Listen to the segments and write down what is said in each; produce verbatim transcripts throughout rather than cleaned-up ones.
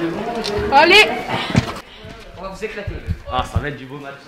Allez. On va vous éclater. Ah, ça va être du beau match.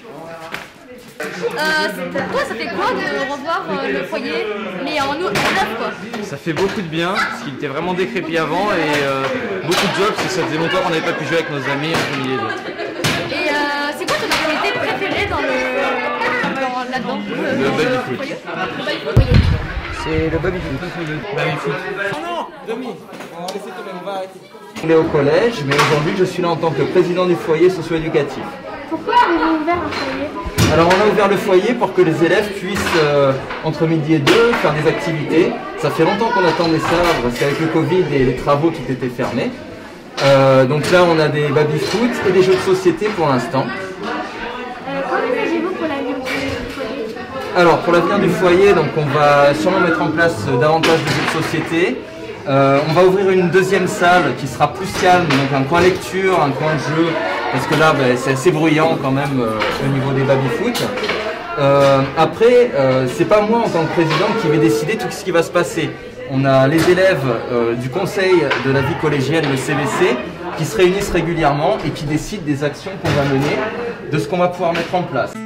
Euh, toi, ça fait quoi de revoir euh, le foyer, mais en, en neuf quoi? Ça fait beaucoup de bien, parce qu'il était vraiment décrépit avant et euh, beaucoup de jobs, parce que ça faisait longtemps qu'on n'avait pas pu jouer avec nos amis entre midi et deux. Et euh, c'est quoi ton activité préférée dans le dans, là-dedans? Le baby-foot. C'est le baby-foot. Baby-foot. Oh non, demi. On va laisser tomber, on va arrêter. On est au collège, mais aujourd'hui je suis là en tant que président du foyer socio-éducatif. Pourquoi avez-vous ouvert un foyer? Alors on a ouvert le foyer pour que les élèves puissent, euh, entre midi et deux, faire des activités. Ça fait longtemps qu'on attendait ça, parce qu'avec le Covid et les travaux, tout était fermé. Euh, donc là on a des baby-foot et des jeux de société pour l'instant. Euh, Qu'envisagez-vous pour l'avenir du foyer? Alors pour l'avenir du foyer, donc on va sûrement mettre en place davantage de jeux de société. Euh, on va ouvrir une deuxième salle qui sera plus calme, donc un coin lecture, un coin jeu, parce que là ben, c'est assez bruyant quand même euh, au niveau des baby-foot. Euh, après, euh, c'est pas moi en tant que président qui vais décider tout ce qui va se passer. On a les élèves euh, du conseil de la vie collégienne, le C V C, qui se réunissent régulièrement et qui décident des actions qu'on va mener, de ce qu'on va pouvoir mettre en place.